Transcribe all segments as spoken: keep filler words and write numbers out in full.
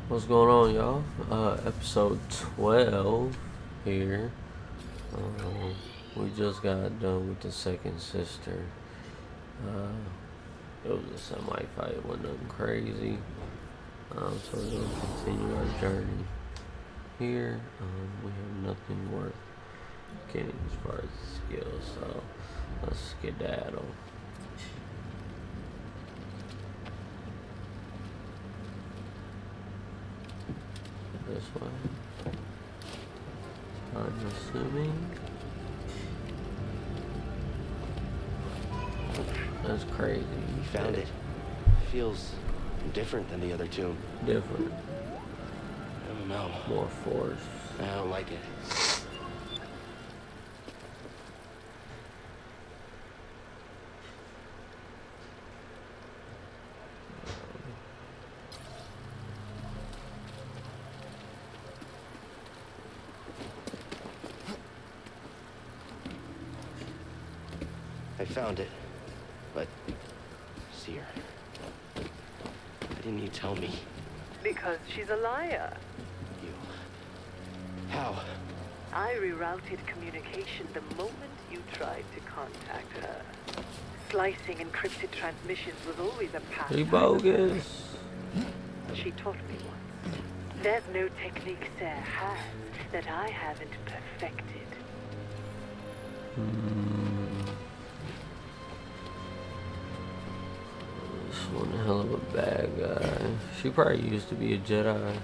What's going on, y'all? Uh, episode twelve here. Um, we just got done with the second sister. Uh, it was a semi-fight, it wasn't nothing crazy. Um, so we're going to continue our journey here. Um, we have nothing worth getting as far as skills, so let's skedaddle. This way. I'm assuming. That's crazy. You found it. Feels different than the other tomb. Different. I don't know. More force. I don't like it. I found it, but Seer, why didn't you tell me? Because she's a liar. You? How? I rerouted communication the moment you tried to contact her. Slicing encrypted transmissions was always a pastime. He bogus. She taught me once. There's no technique Sarah has that I haven't perfected. Hmm. One hell of a bad guy. She probably used to be a Jedi.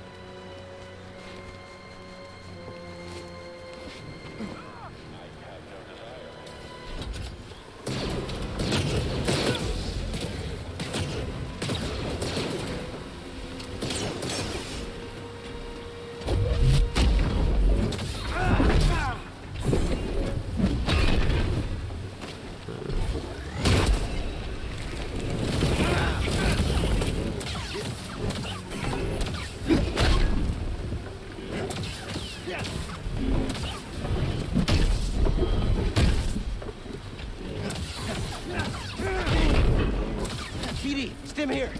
Stim here.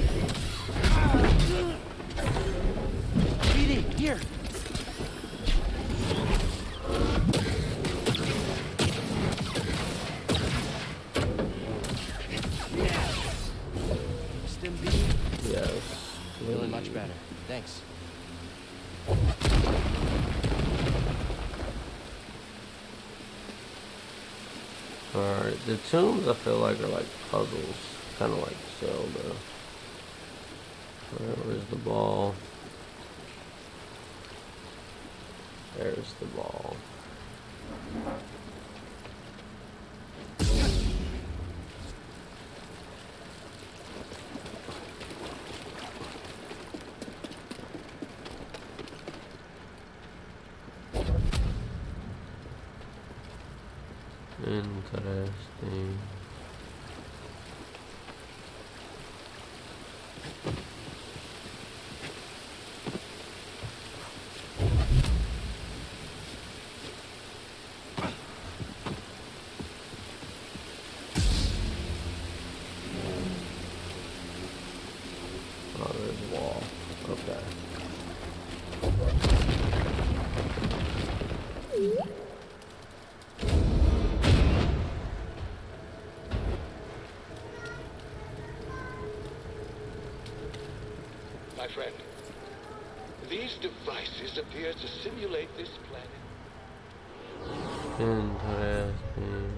B D, here. Stim B D? Yes. Feeling much better. Thanks. Alright, the tombs I feel like are like puzzles. Kind of like Zelda. Alright, where's the ball? There's the ball. Interesting. Oh, there's a wall. Okay. My friend, these devices appear to simulate this planet. Interesting.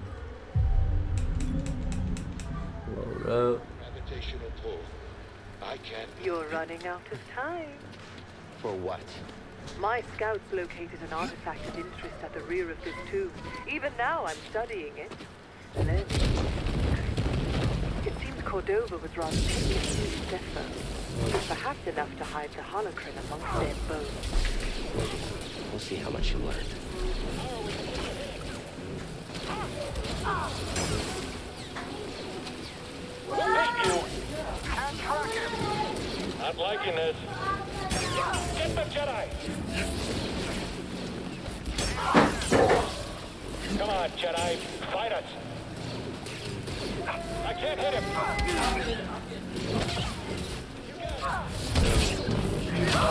Load up. Gravitational pull. I can't. You're running out of time. For what? My scouts located an artifact of interest at the rear of this tomb. Even now, I'm studying it. Learning. It seems Cordova was rather taken with Zephyr. Perhaps enough to hide the holocron amongst their bones. We'll see how much you learned. Thank you. Can't track him. Not liking this. Get the Jedi. Come on, Jedi. Fight us. I can't hit him. You got it.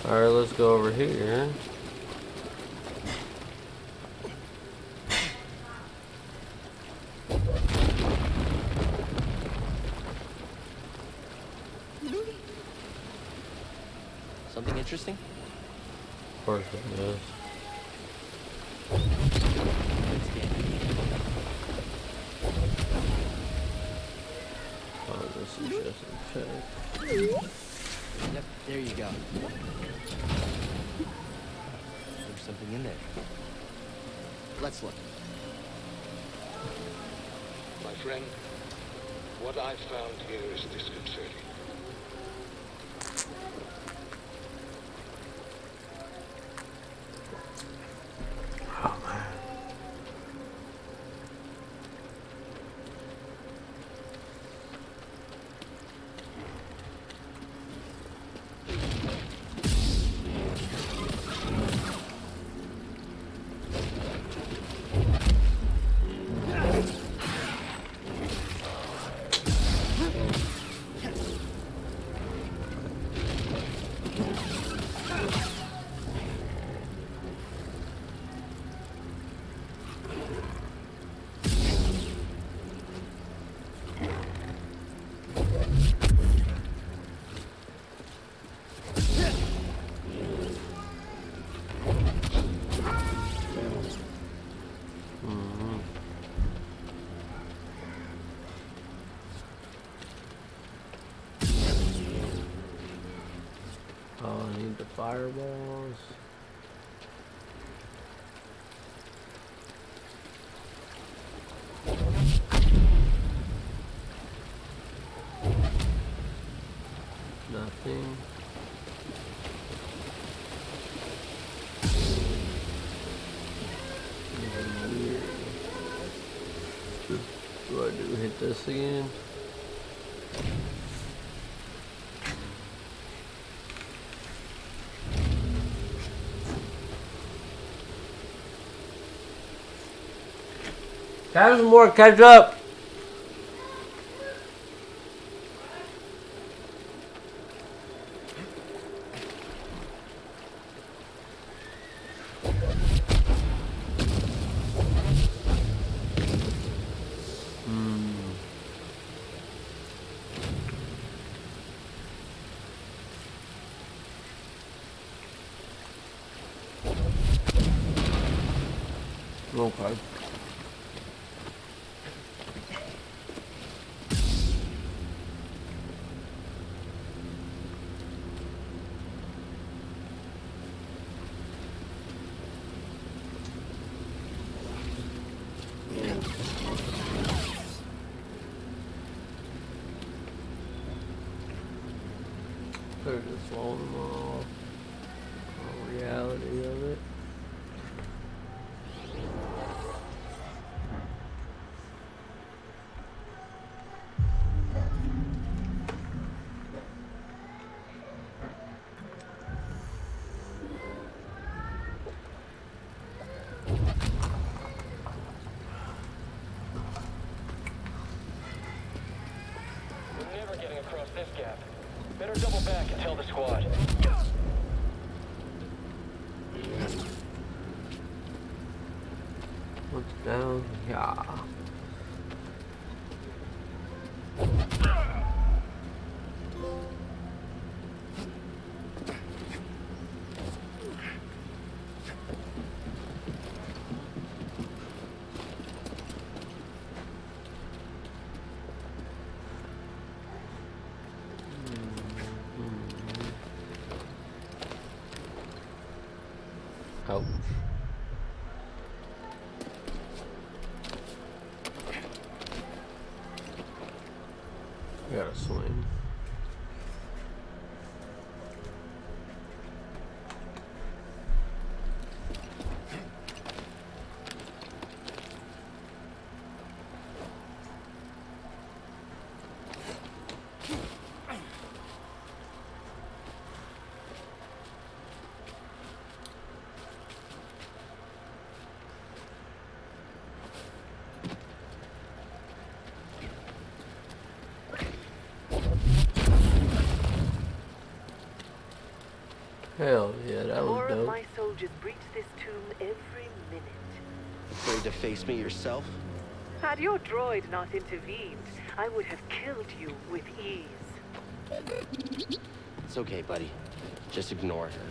Alright, let's go over here. Something interesting? Of course it is. Oh, this is just a chest. Yep, there you go. There's something in there. Let's look. My friend, what I found here is disconcerting. Oh man. Oh, I need the fireballs. Nothing. Nothing weird. What do I do? Hit this again? Have some more ketchup. Okay. Could have just blown them off. The reality of it. We're never getting across this gap. Better double back and tell the squad. What's down? Yeah. Ouch. I gotta swing. Hell yeah, that was More of dope. my soldiers breach this tomb every minute. Afraid to face me yourself? Had your droid not intervened, I would have killed you with ease. It's okay, buddy. Just ignore her.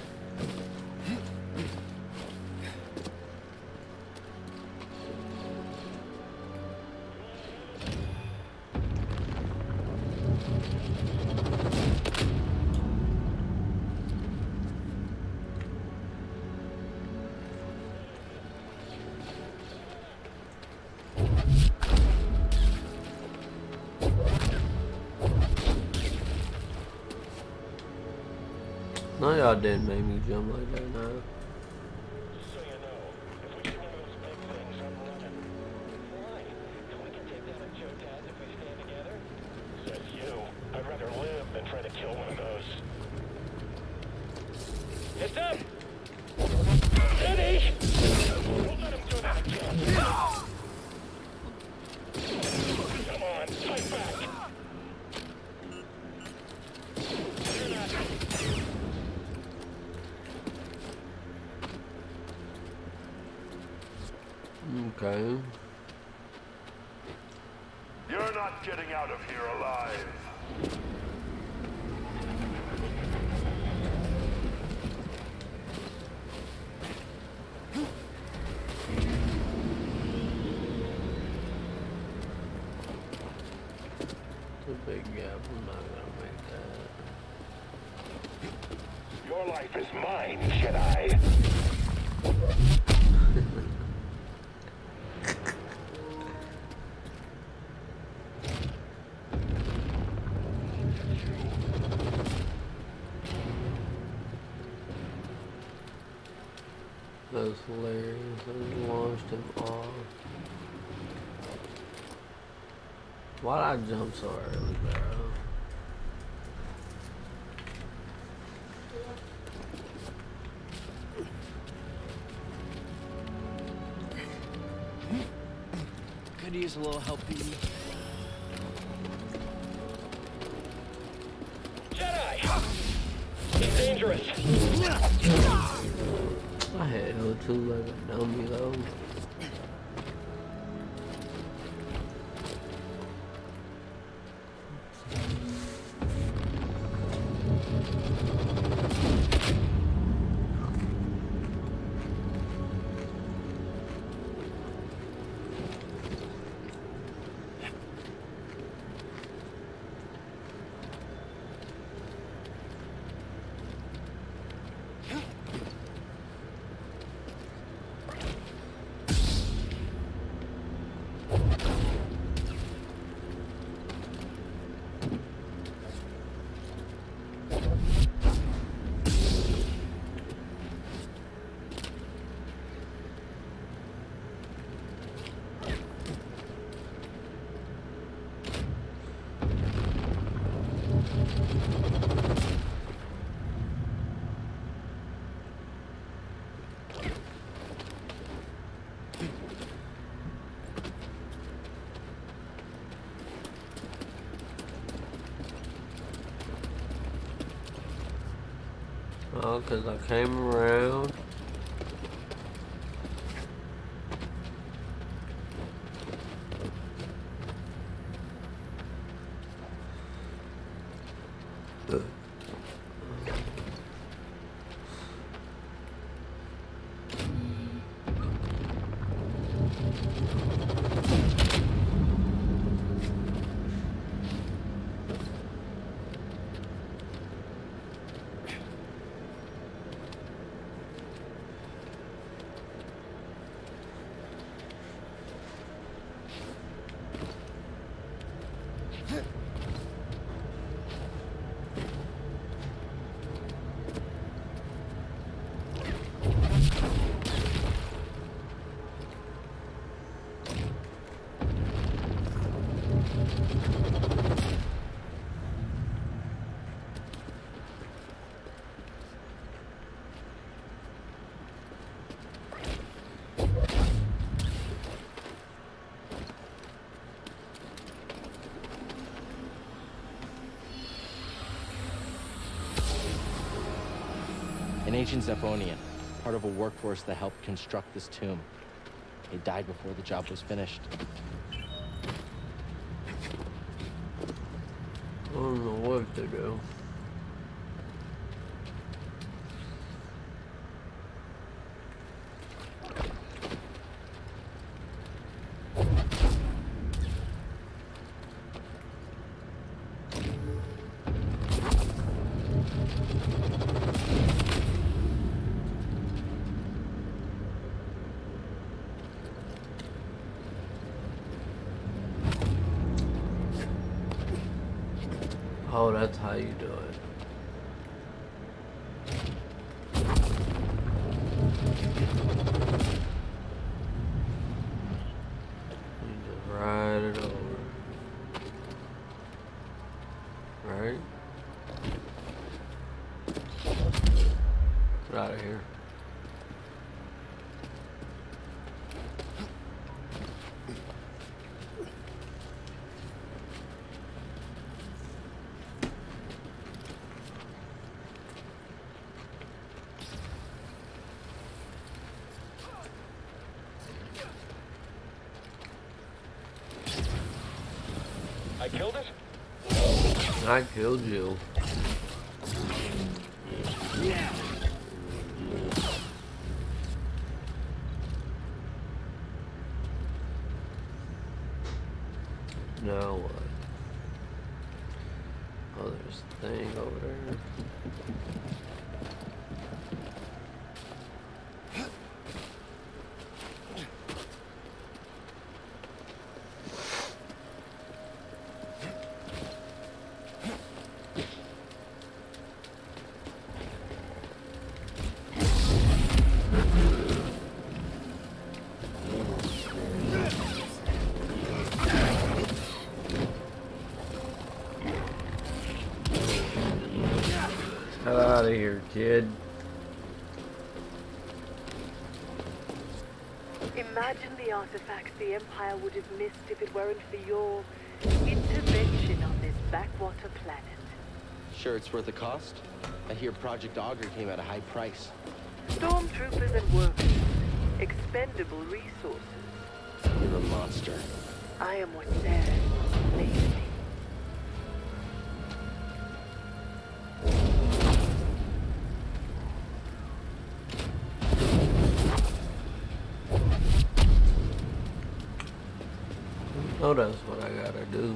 No, y'all didn't make me jump like that now. So you know, if we get one of those big things, I'm running. Why? We can take down a Jedi if we stand together. Says you. I'd rather live than try to kill one of those. It's up! Steady! Don't let him do that again. Come on, fight back! You're not... Okay. You're not getting out of here alive. It's a big gap. I'm not gonna make that. Your life is mine, Jedi. That's hilarious. I launched him off. Why'd I jump so early, bro? Could use a little help beating. Jedi! He's dangerous. I had L two like a dummy though. Oh, cause I came around. An ancient Zephonian, part of a workforce that helped construct this tomb. He died before the job was finished. I don't know what to do. Oh, that's how you do it. You just ride it over. Right? Get out of here. I killed it? I killed you. Now what? Oh, there's a thing over there. Get out of here, kid. Imagine the artifacts the Empire would have missed if it weren't for your intervention on this backwater planet. Sure it's worth the cost? I hear Project Augur came at a high price. Stormtroopers and workers. Expendable resources. You're a monster. I am what's there, lately. Oh, that's what I gotta do.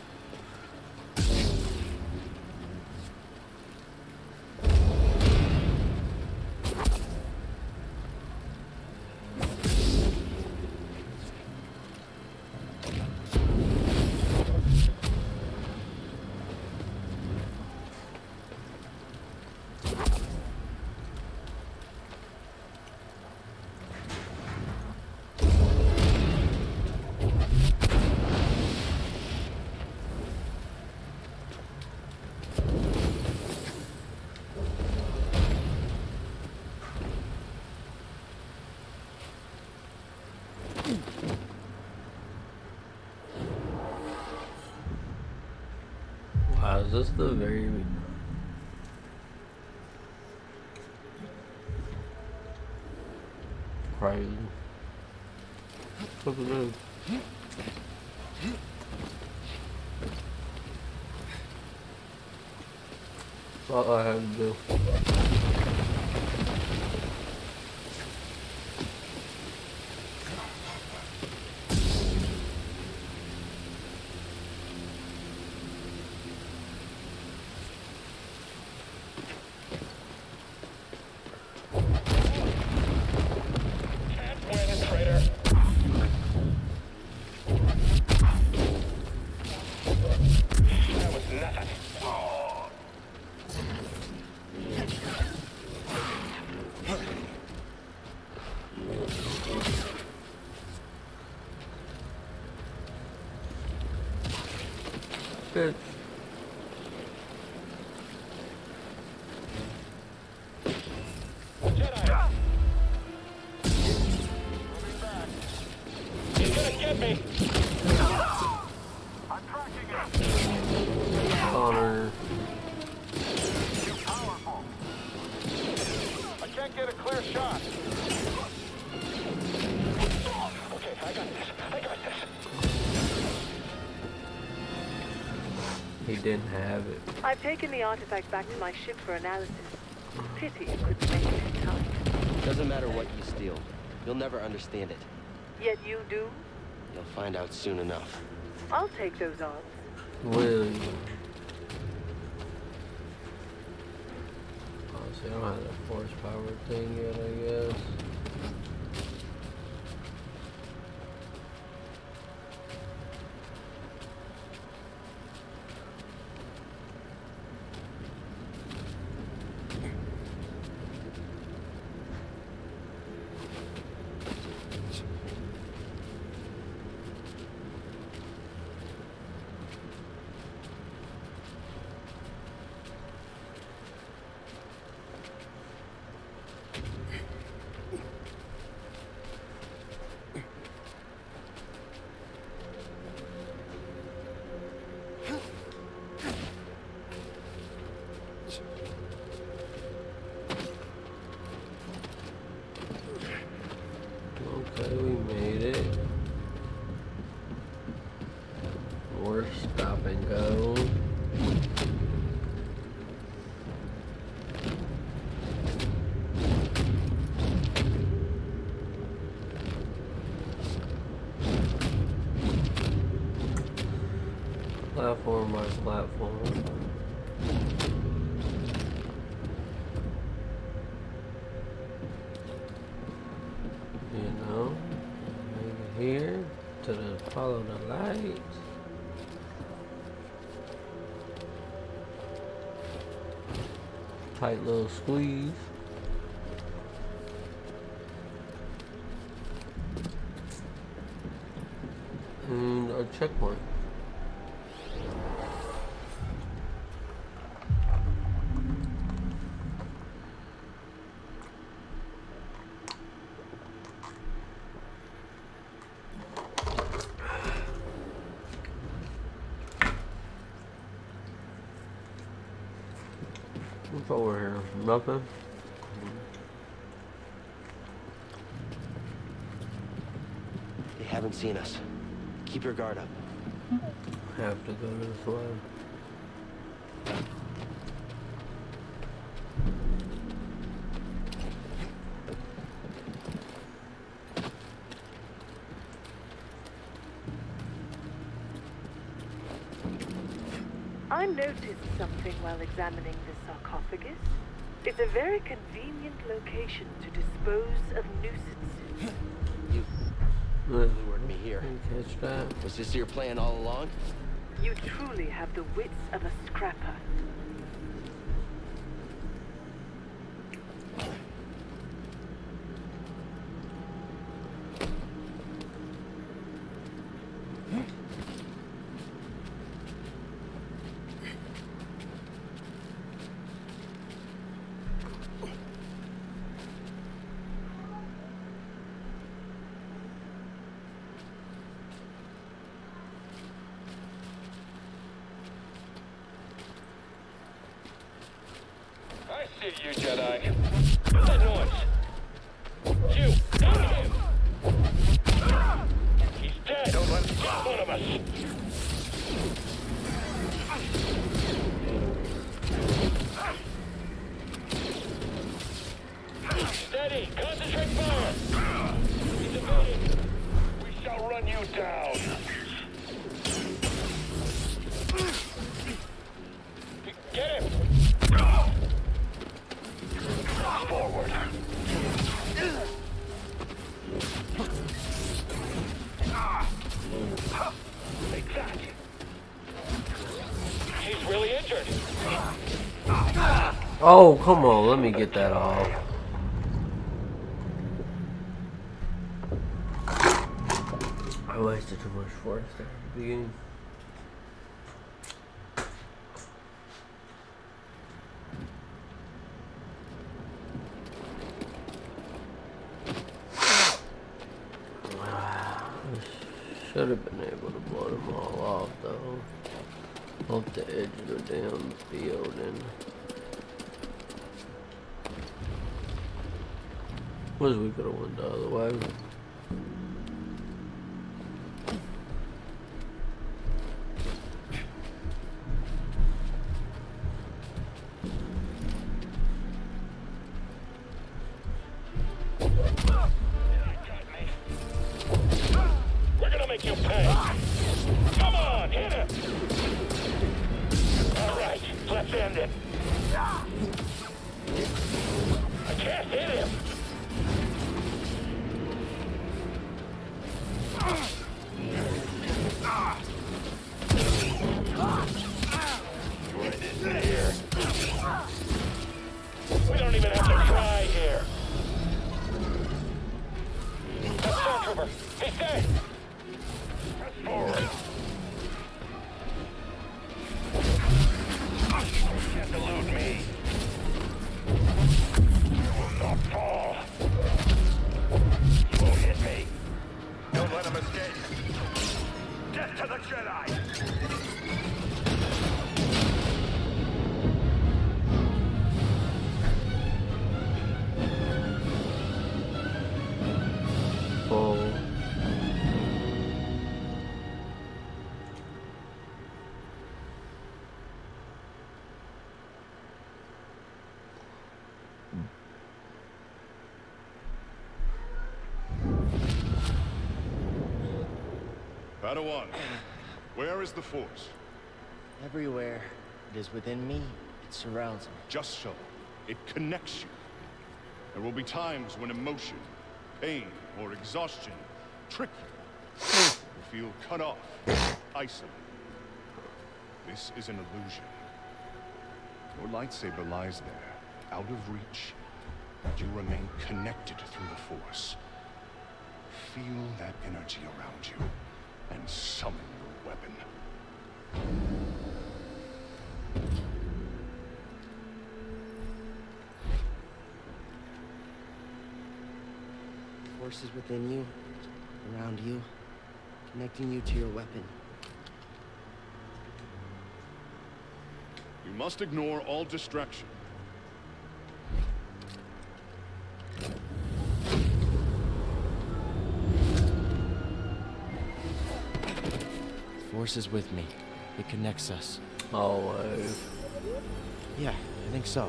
Wow, is this the very... Crazy. Look at this. That's all I had to do. Bitch. Jedi! Moving back. He's gonna get me! I'm tracking him! Connor. Too powerful! can't get a clear shot. Okay, I got this. I got this. He didn't have it. I've taken the artifact back to my ship for analysis. Pity you couldn't make it in time. Doesn't matter what you steal. You'll never understand it. Yet you do? You'll find out soon enough. I'll take those odds. Will you? Oh, see, I don't have that force power thing yet, I guess. Okay, we made it. We're stop and go. Platform by platform. You know, over here to the follow the lights. Tight little squeeze. And a checkpoint. What's over here? Nothing? They haven't seen us. Keep your guard up. Have to go this way. I noticed something while examining the sarcophagus. It's a very convenient location to dispose of nuisances. You Look, lured me here. catch that. Was this your plan all along? You truly have the wits of a scrapper. I see you, Jedi. What's that noise? You, down him! He's dead! Don't let him get one of us! Steady! Concentrate fire! He's evading! We shall run you down! Get him! Forward. Take that. He's really injured. Oh, come on, let me get that off. I wasted too much force there at the beginning. Should have been able to blow them all off though. Off the edge of the damn building. Wish we could have went the other way. We're gonna make you pay. Come on, hit him. All right, let's end it. I can't hit him. What is in here? We don't even have to try here. That's Stormtrooper. He's dead. Press forward. You can't elude me. You will not fall. You won't hit me. Don't let him escape. Get to the Jedi. Oh. Padawan, where is the Force? Everywhere it is within me, it surrounds me. Just so. It connects you. There will be times when emotion, pain, or exhaustion trick you. You feel cut off, isolated. This is an illusion. Your lightsaber lies there, out of reach, but you remain connected through the Force. Feel that energy around you, and summon your weapon. The Force is within you, around you, connecting you to your weapon. You must ignore all distraction. The Force is with me. It connects us. Always. Yeah, I think so.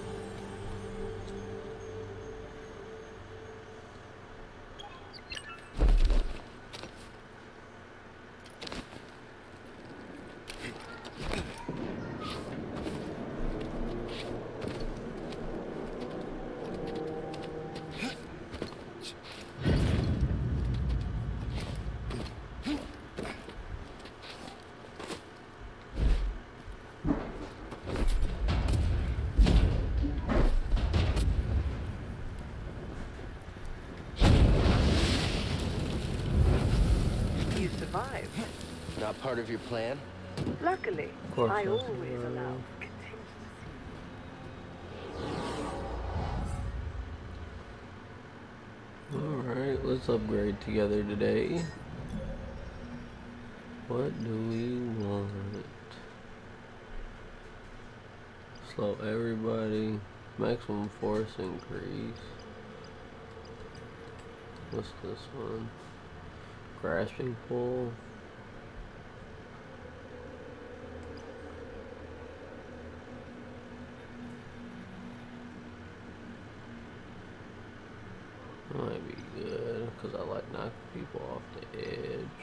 You survived. Not part of your plan? Luckily, Of course I not. always allow contingency. Alright, let's upgrade together today. What do we want? Slow everybody. Maximum force increase. What's this one? Grasping pull. Might be good, because I like knocking people off the edge.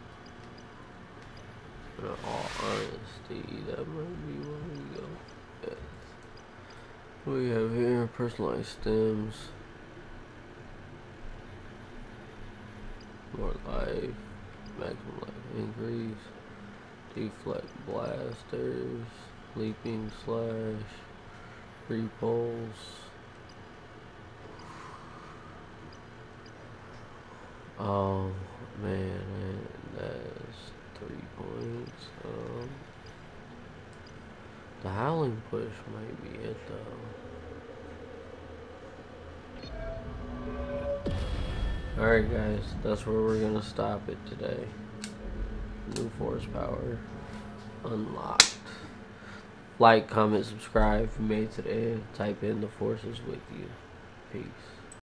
In all honesty, that might be where we go. Yeah. What do we have here? Personalized stems. More life. Maximum life increase. Deflect blasters. Leaping slash. Repulse. Oh man, that's three points. Um, the howling push might be it though. Alright guys, that's where we're gonna stop it today. New force power unlocked. Like, comment, subscribe if you made it to the end. Type in the forces with you. Peace.